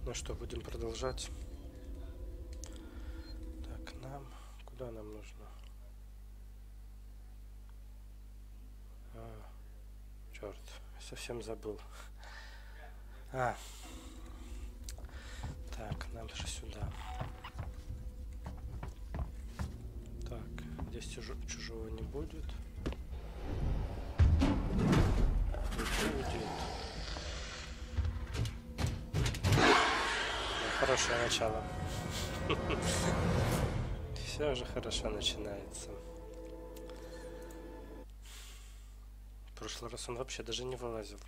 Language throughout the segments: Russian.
Ну что, будем продолжать. Так, куда нам нужно? Черт, совсем забыл. Так, нам же сюда. Так, здесь чужого не будет. Уйдет. Хорошее начало. Все же хорошо начинается. В прошлый раз он вообще даже не вылазил.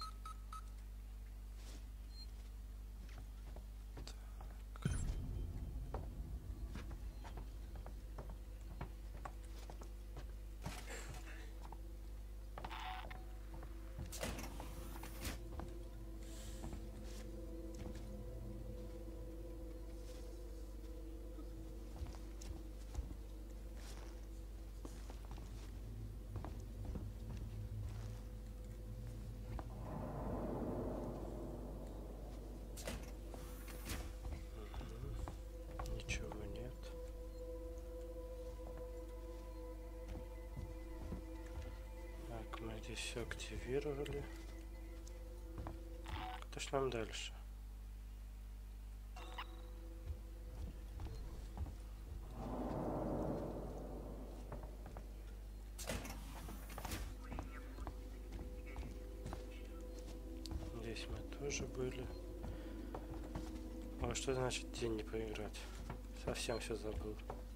Здесь все активировали. Что ж нам дальше? Здесь мы тоже были. А что значит день не поиграть? Совсем все забыл.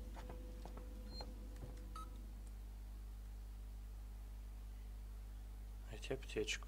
Аптечку.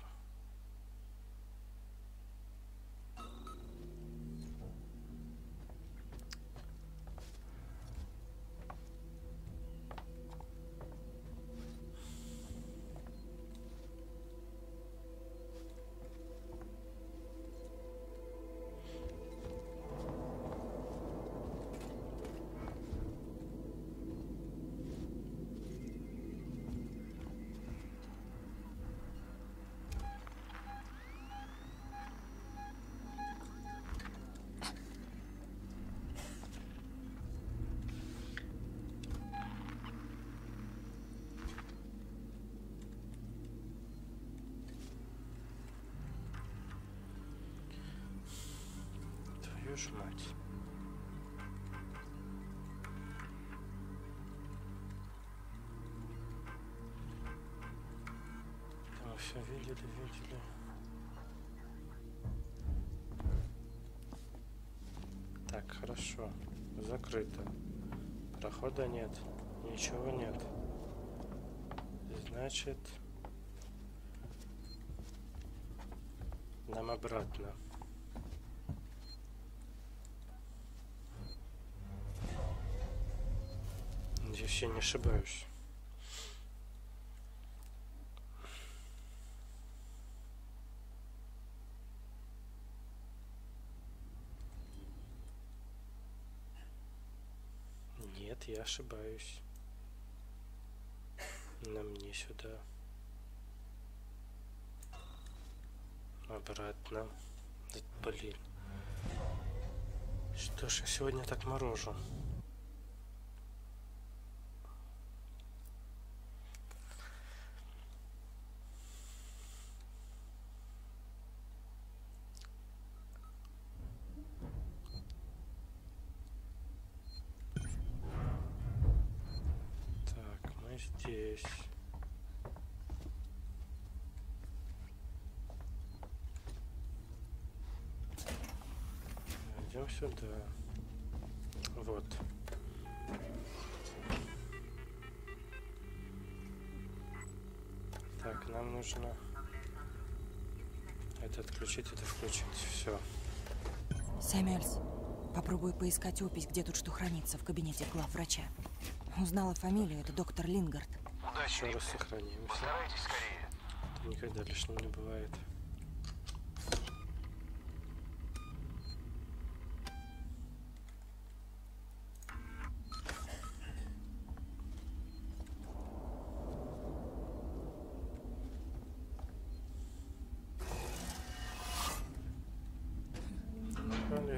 Твою ж мать. Мы все видели. Так, хорошо. Закрыто. Прохода нет. Ничего нет. Значит, нам обратно. Здесь я не ошибаюсь. Нет, я ошибаюсь. Нам не сюда. Обратно. Да, блин. Что ж я сегодня так морожу? Так, мы здесь. Идем сюда. Вот. Так, нам нужно это отключить, это включить. Все. Сэмюэльс, попробуй поискать опись, где тут что хранится в кабинете главврача. Узнала фамилию, это доктор Лингард. Удачи. Еще раз сохранимся. Постарайтесь скорее. Это никогда лишним не бывает.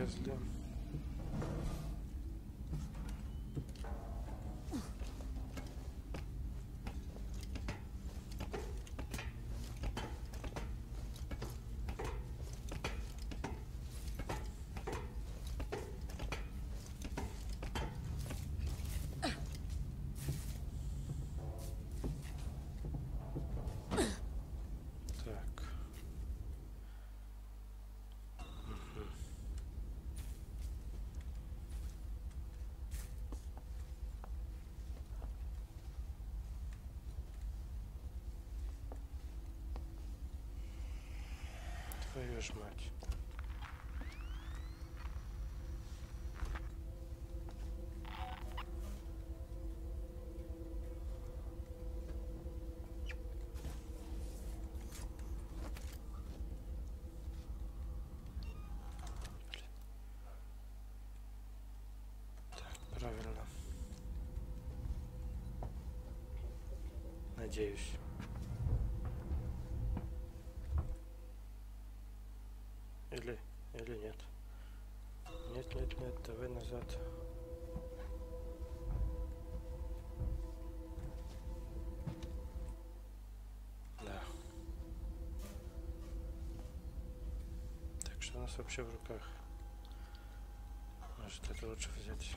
козлы. Твою ж мать. Так, правильно. Надеюсь. Или нет? Нет, давай назад. Да. Так, что у нас вообще в руках? Может, это лучше взять?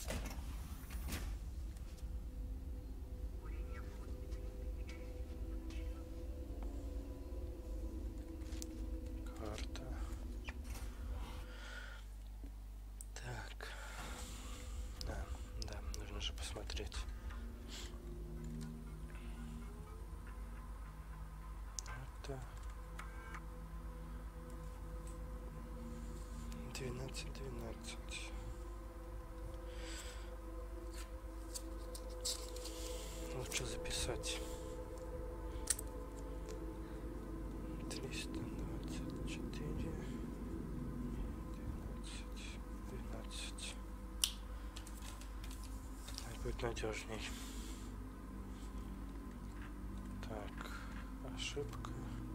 Посмотреть. Это 12. Лучше записать. 324, 12. Будет надежней. Так, ошибка.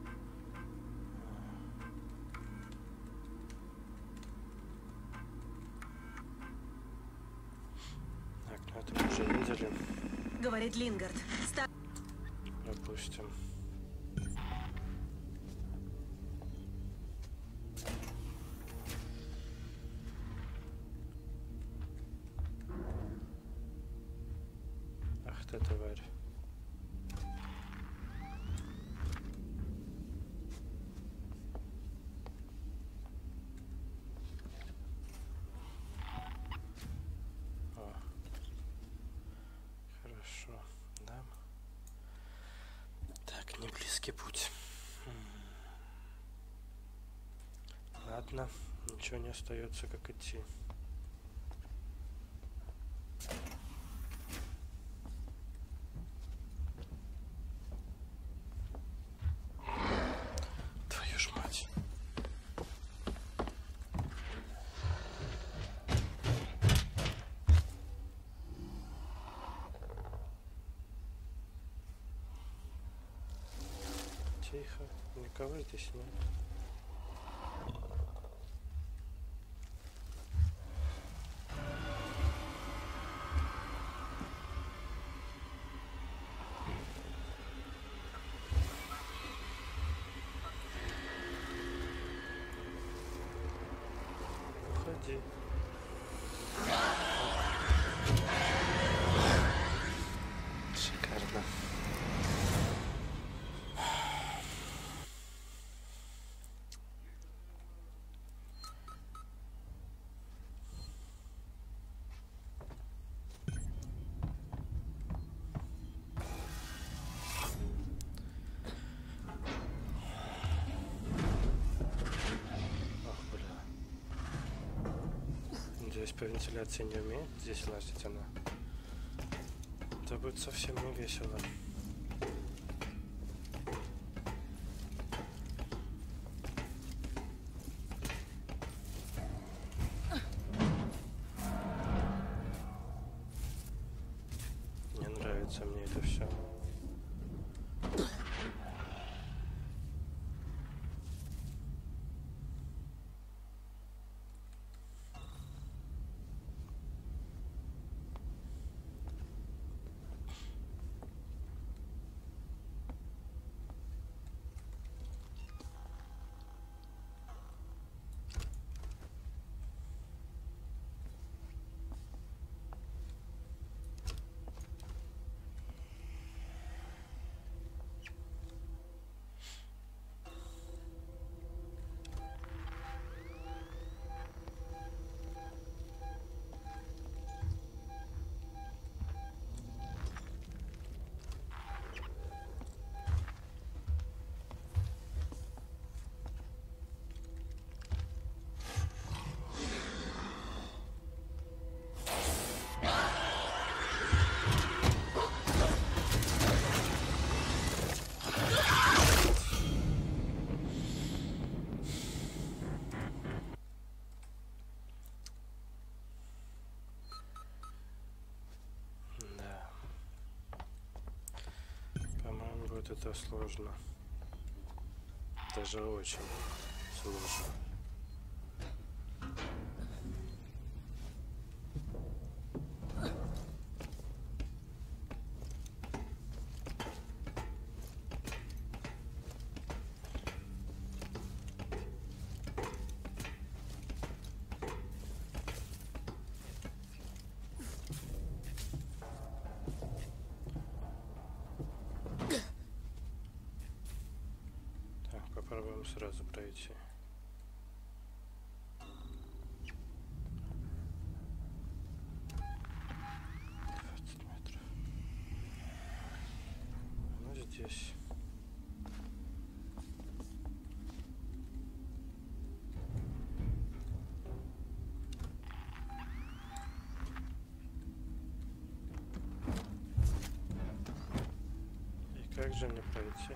Так, ну это мы уже видели. Говорит Лингард. Пропустим. Ах ты, тварь. О. Хорошо, да. Так, не близкий путь. Ладно, ничего не остается, как идти. Твою ж мать. Тихо, никого здесь нет. Уходи. Шикарно. Здесь по вентиляции не умеет здесь лазить она. Это будет совсем не весело. Не нравится мне это все. вот это сложно. Даже очень сложно. Попробуем сразу пройти. 20 метров. Ну здесь. И как же мне пройти?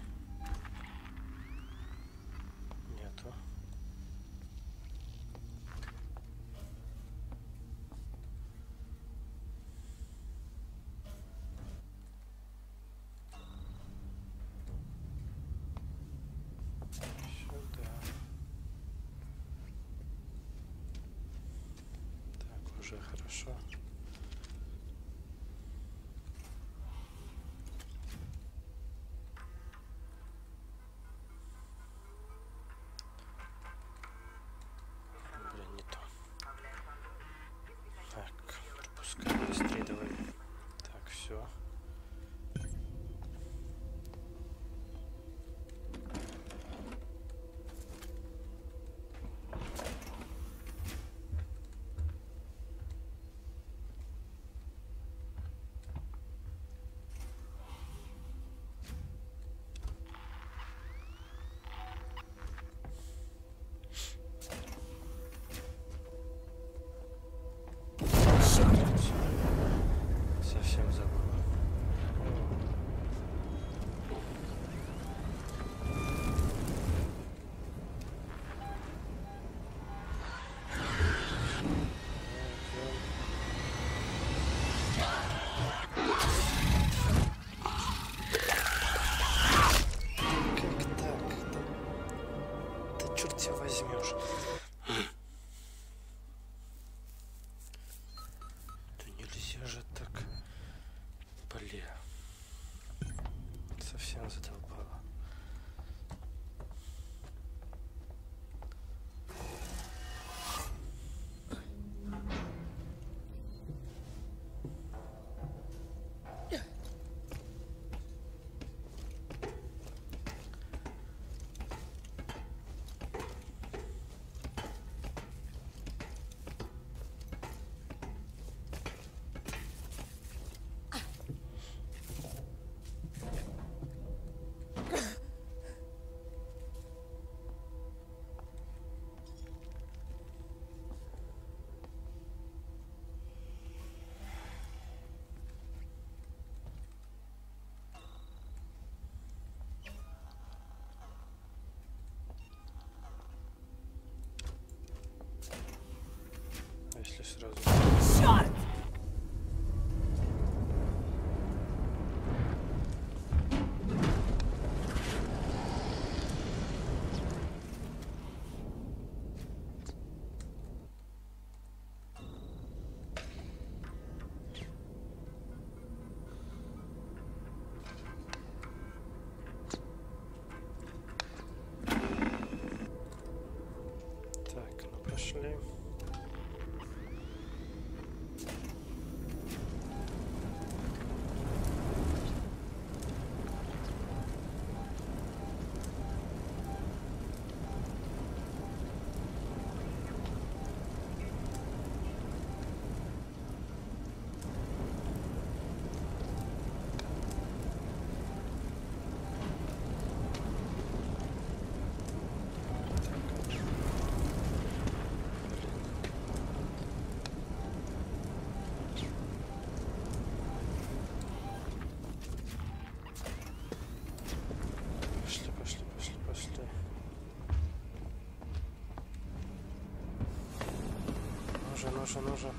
Уже хорошо. Блин, не то. Так, пропускай быстрее давай. Так, все. Совсем забыла. Как так? Да черт тебя возьмешь. Нельзя же так. Блин. Совсем задолбало. Если сразу... Черт! Так, ну пошли. Пошли. Ну же.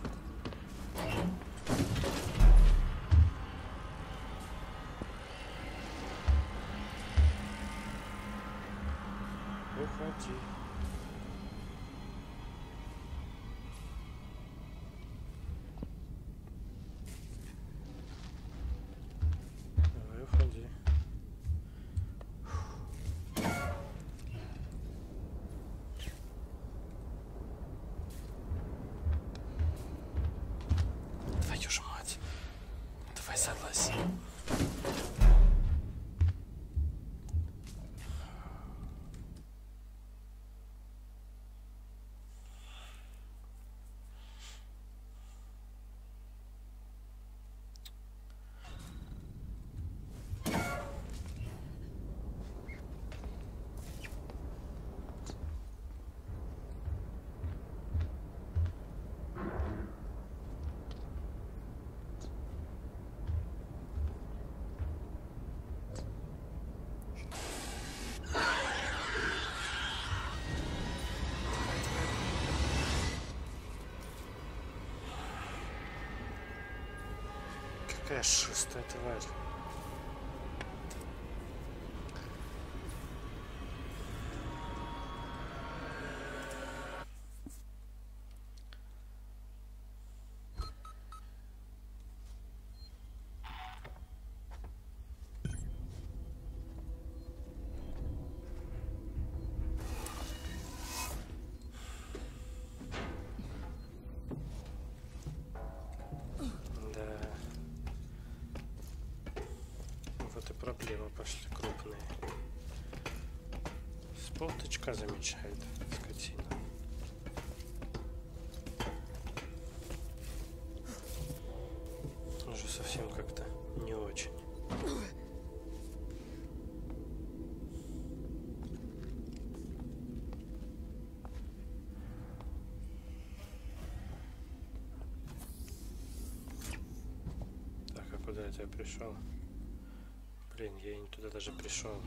уходи. Давай, уходи. Твою ж мать. Давай согласен. Какая шестая тварь. Проблемы пошли крупные. С полточка замечает скотина. Уже совсем как-то не очень. Так, а куда это я пришел? Блин, я не туда даже пришел.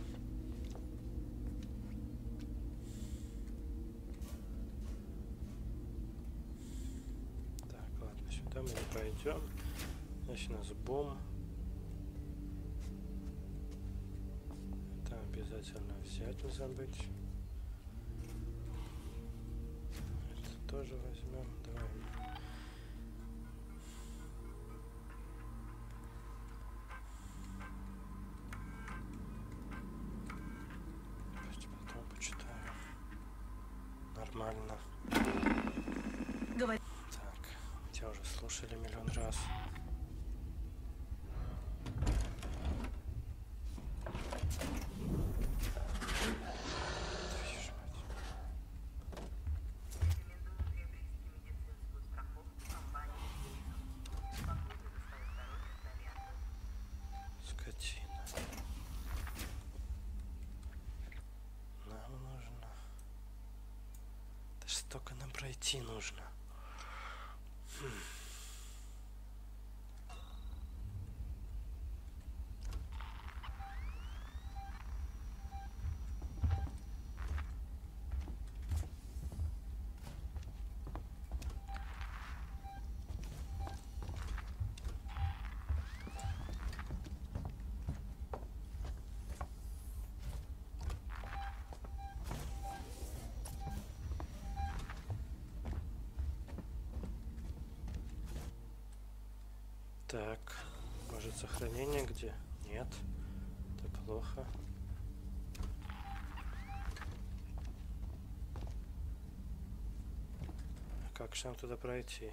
Так, ладно, сюда мы не пойдем. Значит, у нас бомб. Это обязательно взять, не забыть. Это тоже возьмем. Давай. Нормально. Говори. Так, тебя уже слушали миллион раз. Скотина. Нам нужно. Столько нам пройти нужно. Так, может сохранение где? Нет, это плохо. А как же нам туда пройти?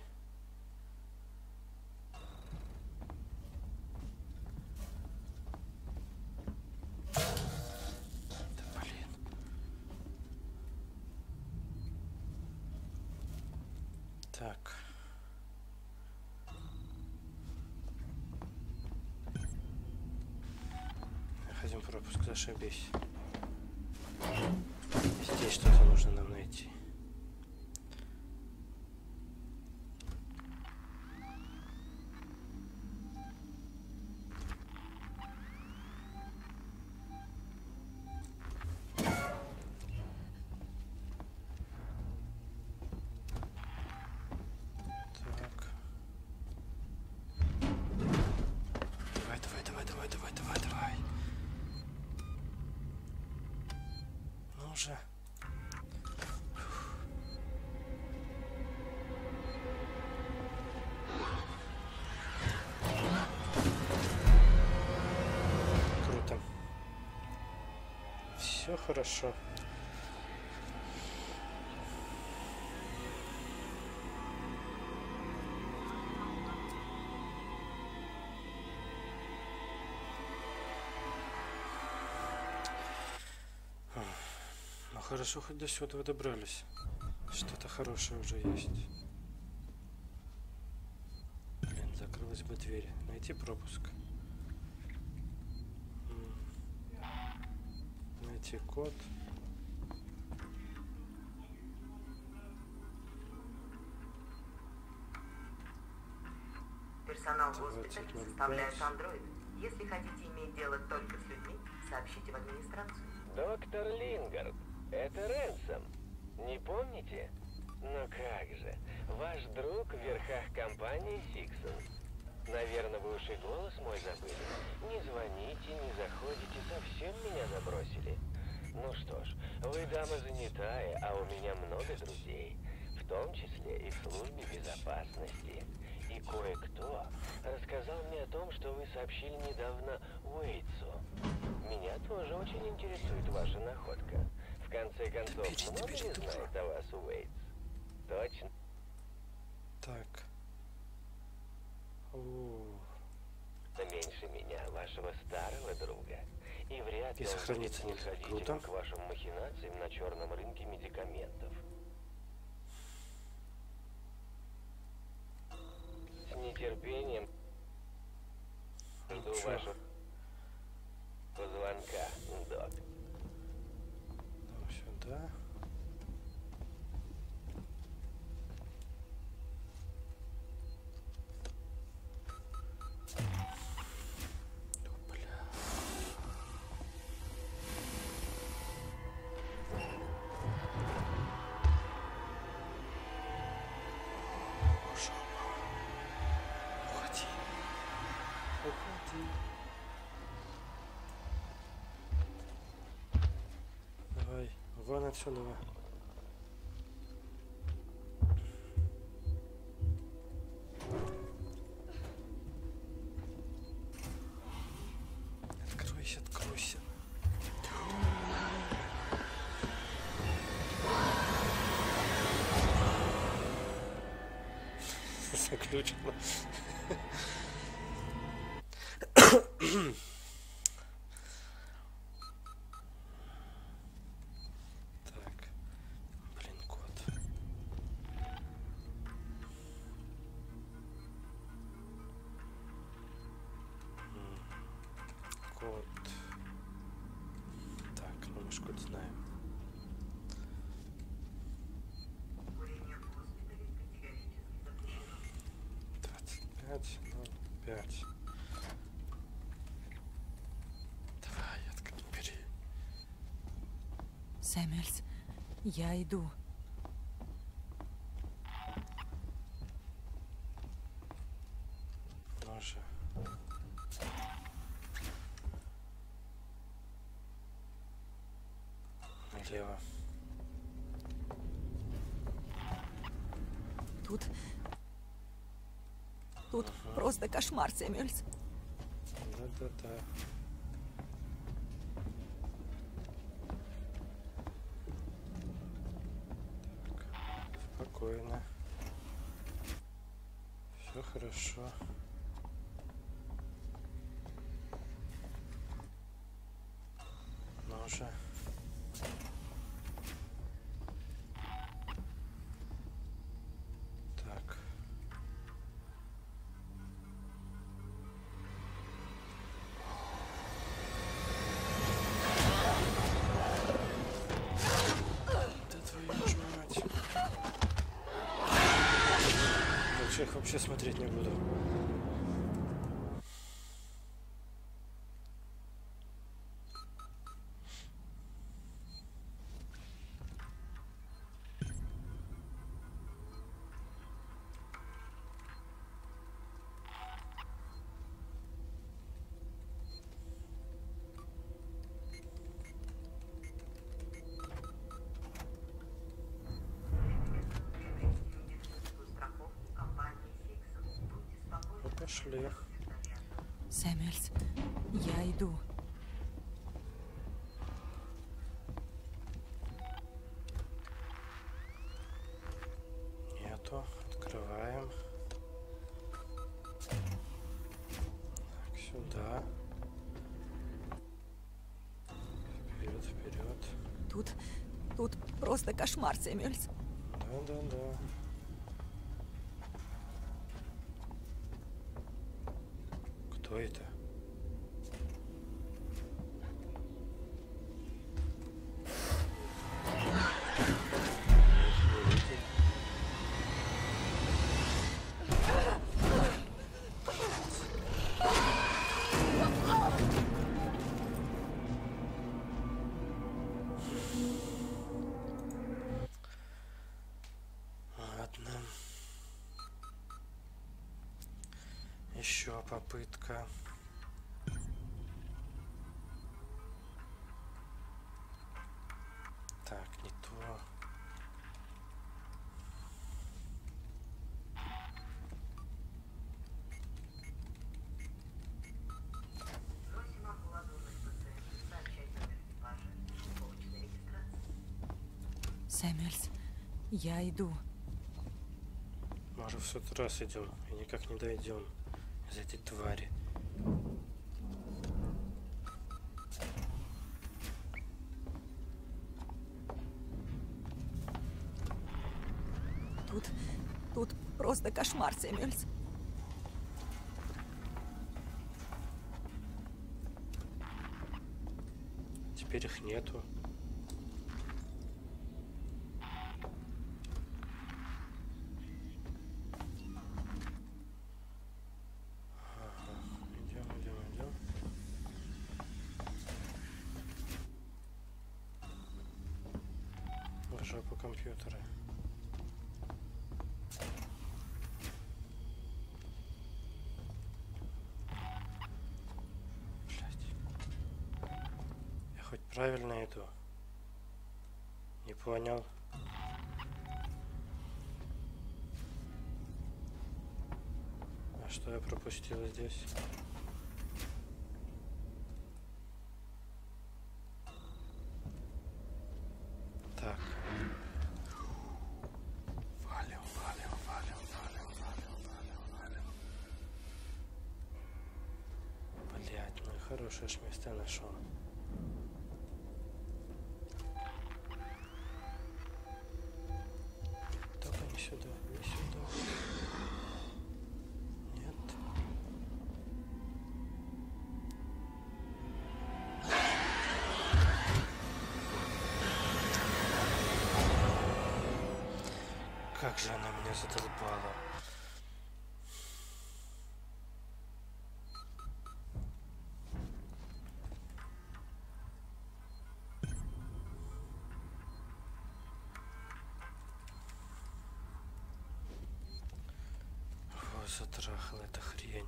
Да блин. Так. Хотим пропуск, зашибись. Здесь что-то нужно нам найти. Так. Давай. Ну уже. Все хорошо. Ну хорошо, хоть до сюда вы добрались. Что-то хорошее уже есть. Блин, закрылась бы дверь. Найти пропуск. Найти код. Персонал госпиталя составляет андроид. Если хотите иметь дело только с людьми, сообщите в администрацию. Доктор Лингард, это Ренсом. Не помните? Ну как же, ваш друг в верхах компании Сиксон. Наверное, вы уж и голос мой забыли. Не звоните, не заходите, совсем меня забросили. Ну что ж, вы дама занятая, а у меня много друзей. В том числе и в службе безопасности. И кое-кто рассказал мне о том, что вы сообщили недавно Уэйтсу. Меня тоже очень интересует ваша находка. В конце концов, много ли знает о вас Уэйтс? Точно? Так. Меньше меня, вашего старого друга. И вряд ли И он сохраниться будет не снисходителен круто. к вашим махинациям на черном рынке медикаментов. С нетерпением жду Чё? вашего звонка, док. Ну, сюда. Бля. Боже мой. Уходи. Уходи. Давай, вон отсюда. Откройся, откройся. Заключено. Так, блин, кот. Кот. Так, ну мы ж код знаем. Курение в госпитале категорически запрещено. 25:05. Давай, бери. Сэмюэльс, я иду. Ну же. Налево. Тут просто кошмар, Сэмюэльс. Да-да-да. Так, спокойно. Все хорошо. Ну же. Так. Да твою ж мать. Лучше их вообще смотреть не буду. Медицинскую страховку компании Сиксон. Будьте спокойны. Пошли. Сэмюэльс, я иду. нету. Открываем. Так, сюда. Вперед, вперед. Тут просто кошмар, Сэмюэльс. Да. Кто это? Ладно. Еще попытка. Так, не то. Просим амбулаторных пациентов сообщать номер экипажа и шифровочной регистрации. Сэмюэльс, я иду. Мы уже в 100 раз идем и никак не дойдем из этой твари. Тут просто кошмар, Сэмюэльс. Теперь их нету. Идем. В жопу компьютера. Блядь. Я хоть правильно иду? Не понял. А что я пропустил здесь? Так. Валим. Блять, ну и хорошее ж место нашел. Только не сюда. Нет. Как же она меня задолбала. Ой, затрахала эта хрень.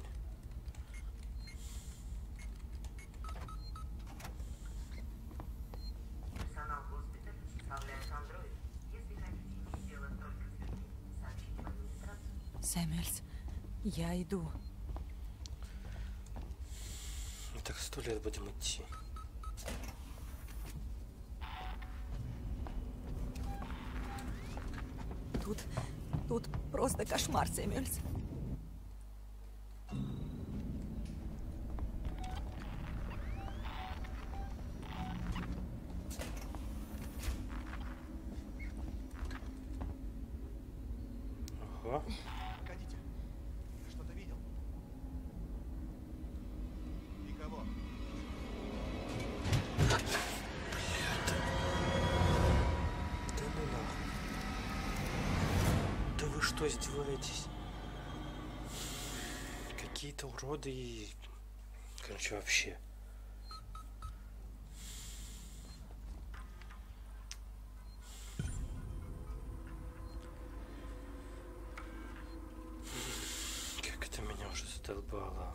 Персонал госпиталя составляет андроид. Если хотите иметь дело только с людьми, сообщите в администрацию. Сэмюэльс, я иду. Мы так 100 лет будем идти. Тут просто кошмар, Сэмюэльс. Ого. Погодите. Я что-то видел. Никого. Да ну нахуй. Да вы что издеваетесь? Какие-то уроды и... Короче, вообще. Как это меня уже задолбало.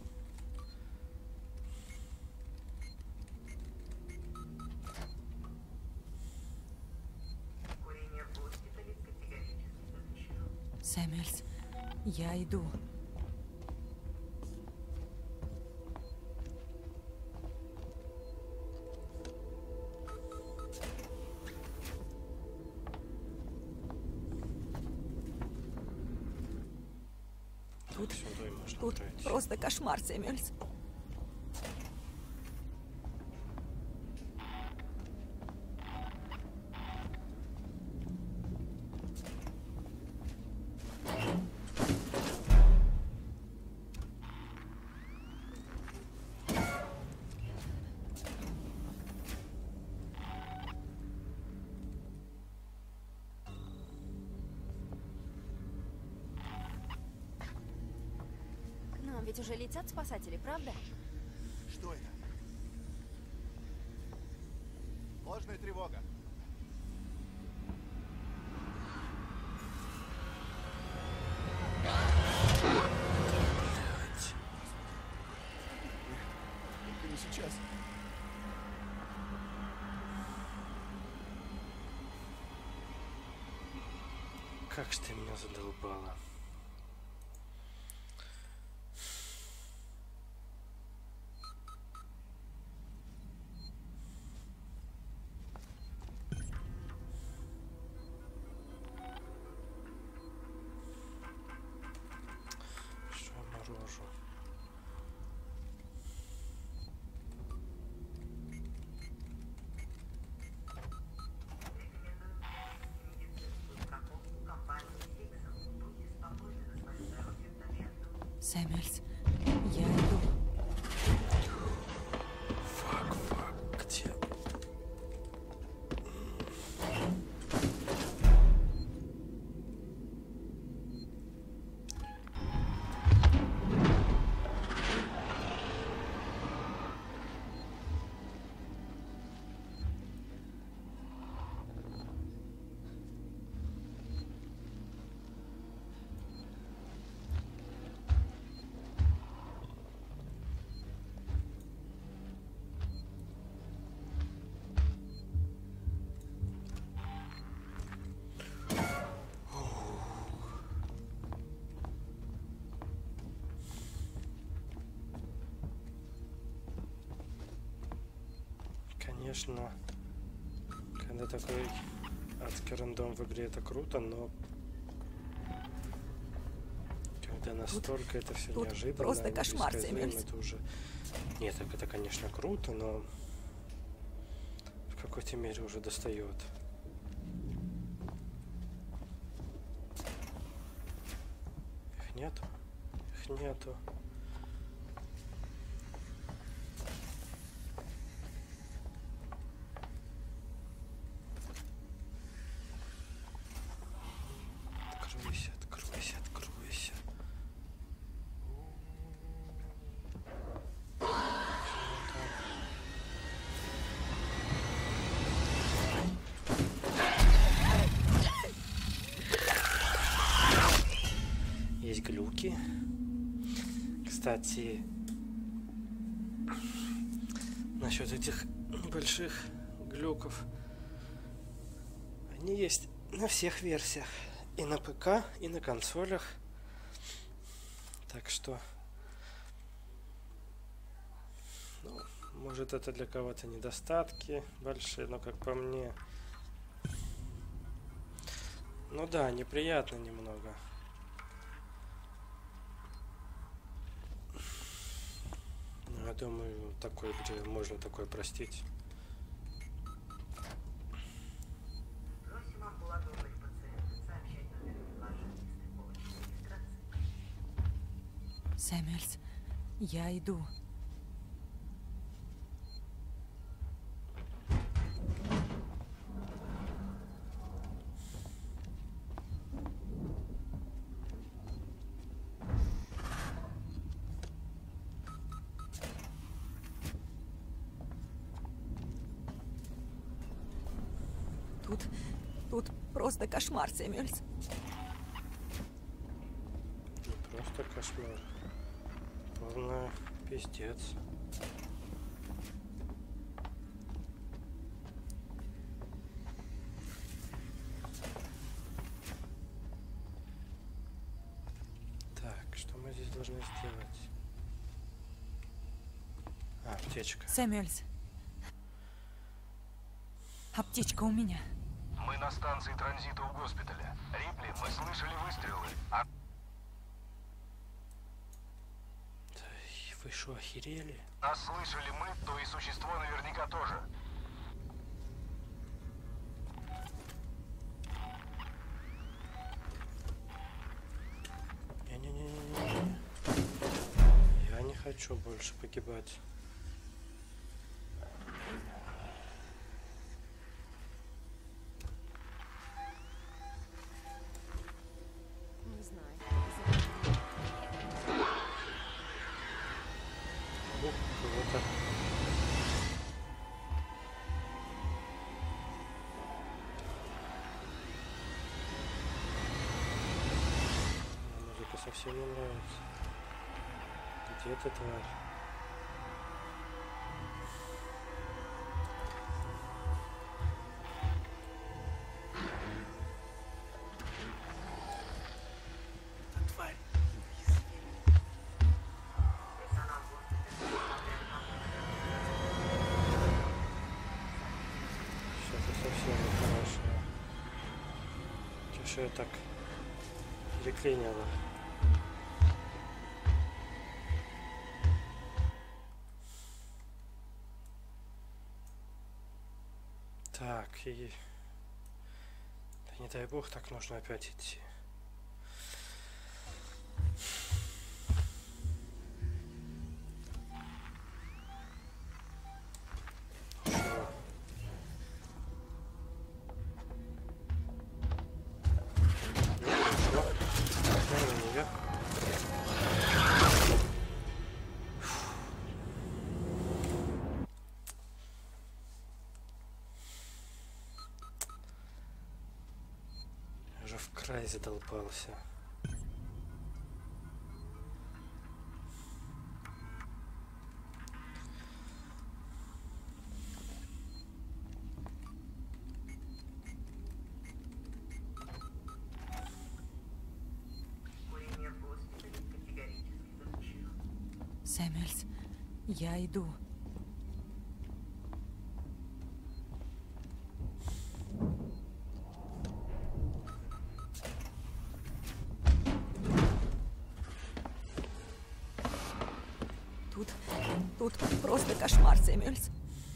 Курение в госпитале категорически запрещено. Сэмюэльс, я иду. Тут, Сюда и можно тут пройти. просто кошмар, Сэмюэльс. К нам ведь уже летят спасатели, правда? Что это? Ложная тревога. Только не сейчас. Как ж ты меня задолбала. Что я морожу? Медицинскую страховку компании Сиксон. Будьте спокойны за свое здоровье в доме отдыха. Сэмюэльс, я иду. Фак, где? Конечно, когда такой адский рандом в игре, это круто, но когда настолько это все тут неожиданно, просто кошмар, непредсказуемо, Сэмюэльс. это уже... Нет, так это, конечно, круто, но в какой-то мере уже достает. Их нету? Их нету. Откройся, откройся, откройся. Есть глюки. Кстати, насчет этих небольших глюков. Они есть на всех версиях. И на ПК, и на консолях. Так что... Ну, может, это для кого-то недостатки большие, но как по мне... Ну да, неприятно немного. Но я думаю, такой игре можно такое простить. Просим амбулаторных пациентов сообщать номер предложения страховочной регистрации. Сэмюэльс, я иду. Тут просто кошмар, Сэмюэльс. Не просто кошмар. Полная пиздец. Так, что мы здесь должны сделать? А, аптечка. Сэмюэльс. Аптечка у меня. Мы на станции транзита у госпиталя. Рипли, мы слышали выстрелы. Вы что, охерели? А слышали мы, то и существо наверняка тоже. Не-не-не-не-не. Я не хочу больше погибать. Не знаю. Ух, кого-то. Мне музыка совсем не нравится. Где ты, тварь? Персонал госпиталя Что-то совсем нехорошо. Что я так переклинило? Так, и... Да не дай бог, так нужно опять идти. Шо? Ну, пришло. Посмотри на неё. Я уже в край задолбался. курение в госпитале категорически запрещено. Сэмюэльс, я иду. Тут просто кошмар, Сэмюэльс.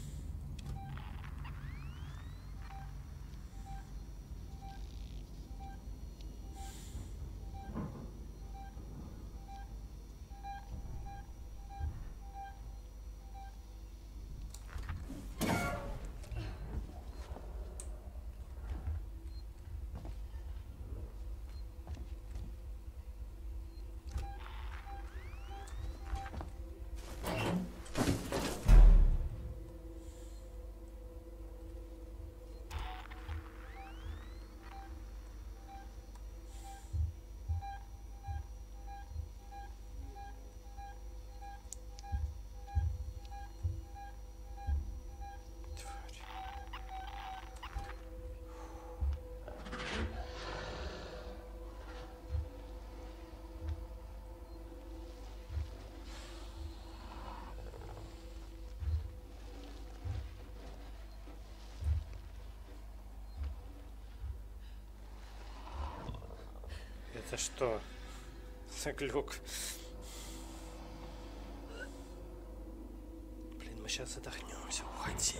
Это что? За глюк. Блин, мы сейчас задохнемся. Уходи.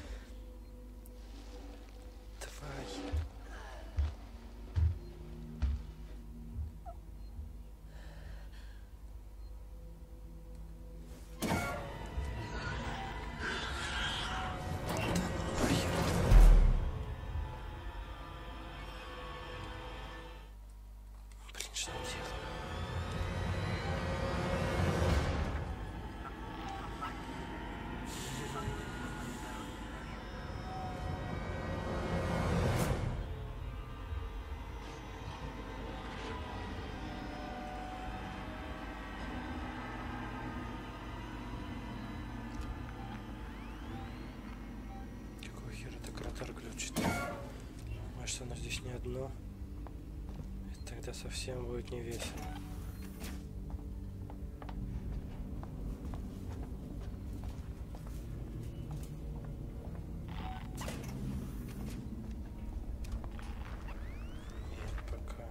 Давай. Блин, что я делаю? Какого хера так ротор глючит? Может, оно здесь не одно? И тогда совсем будет не весело. Нет, пока.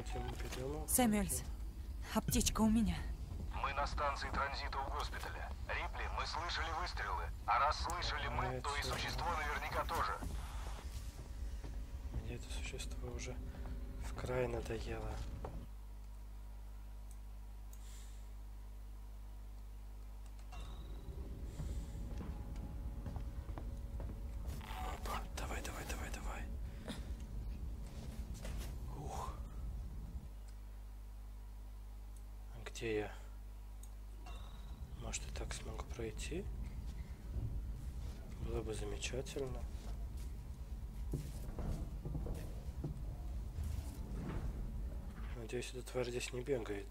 вроде мы передумал. Сэмюэльс, аптечка у меня. Мы на станции транзита у госпиталя. Рипли, мы слышали выстрелы. А раз слышали мы, то и существо наверняка тоже. Мне это существо уже в край надоело. Опа, давай, давай, давай, давай. Ух. А где я? Может, и так смогу пройти? Было бы замечательно. Надеюсь, эта тварь здесь не бегает.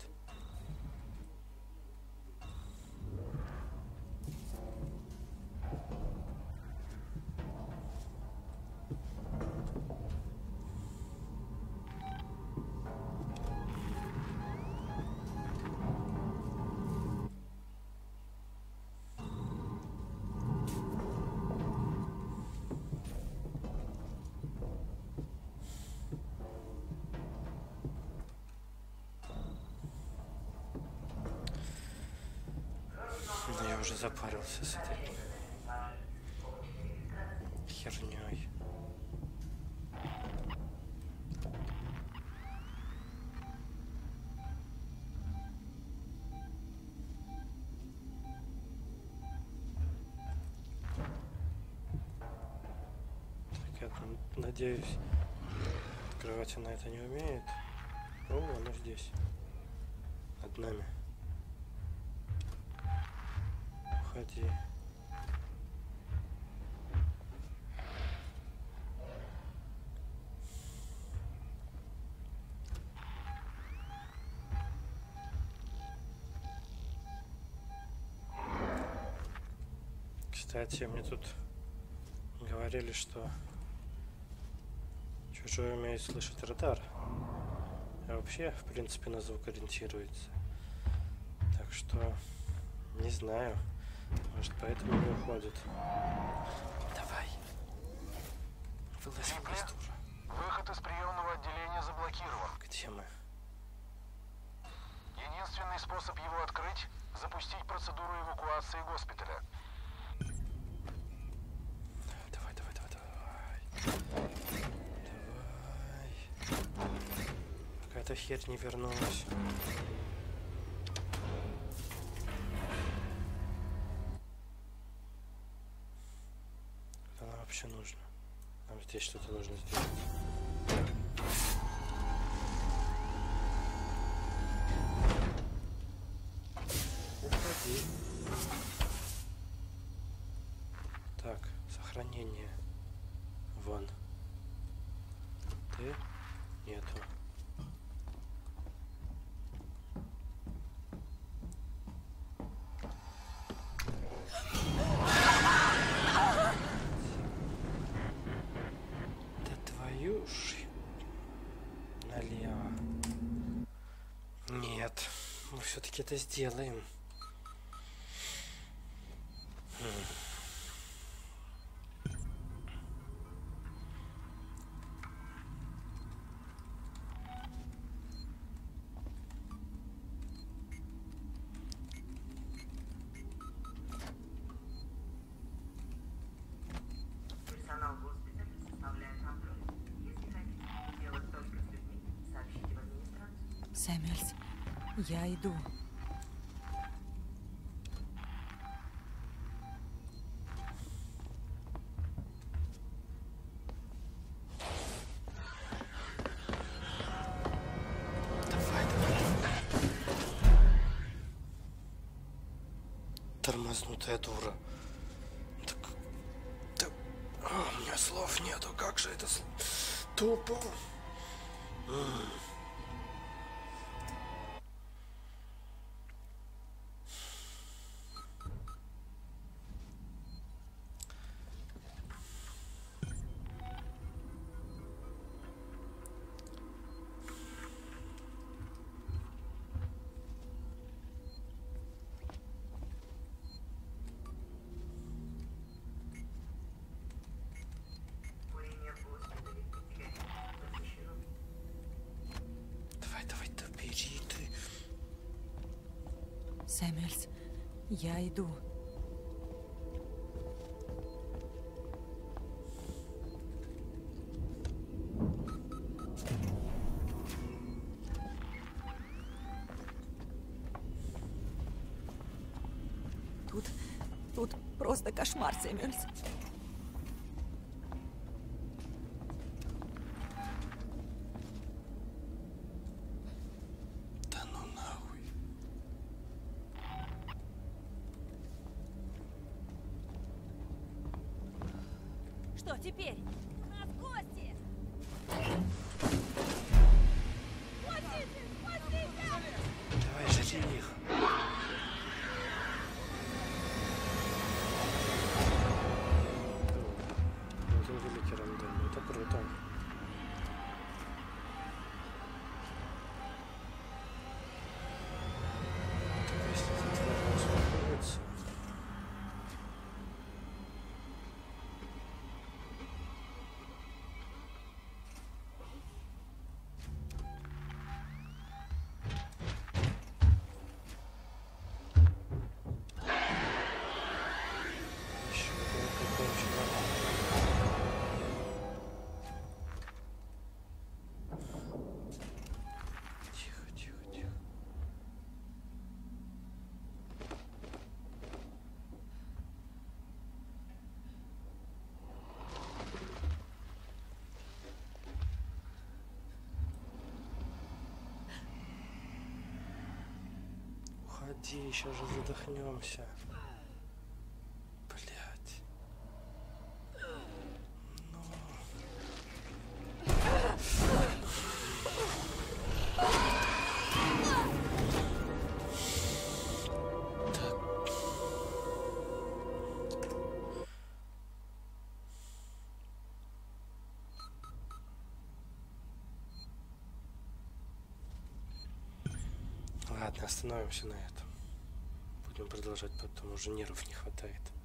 Но я уже запарился с этой херней. Так, я надеюсь, открывать она это не умеет. О, она здесь. Над нами. Уходи. Кстати, мне тут говорили, что чужой умеет слышать радар. А вообще, в принципе, на звук ориентируется. Так что, не знаю. Может, поэтому не уходит. Давай. Вылазь в простужу. Выход из приемного отделения заблокирован. Где мы? Единственный способ его открыть — запустить процедуру эвакуации госпиталя. Давай, давай, давай, давай. Давай. Пока эта херь не вернулась. Она вообще нужна. Нам здесь что-то нужно сделать. Уходи. Так, сохранение. Вон. Ты? Нету. Да твою ж налево. Нет, мы все-таки это сделаем. Персонал госпиталя составляет андроид. Если хотите иметь дело только с людьми, сообщите в администрацию. Сэмюэльс, я иду. Давай, давай. Тормознутая дура. Так, да, у меня слов нету. Как же это тупо. Курение в госпитале категорически запрещено. Сэмюэльс, я иду. Тут просто кошмар, Сэмюэльс. Да ну нахуй. Что теперь? У нас гости! Давай, жри их. Это великий рандом, это круто. Если тут тварь успокоится. Еще одна кончена. Тихо, тихо, тихо. Уходи, сейчас же задохнемся. Блять. Ну. Так. Ладно, остановимся на этом. Будем продолжать, потом уже нервов не хватает.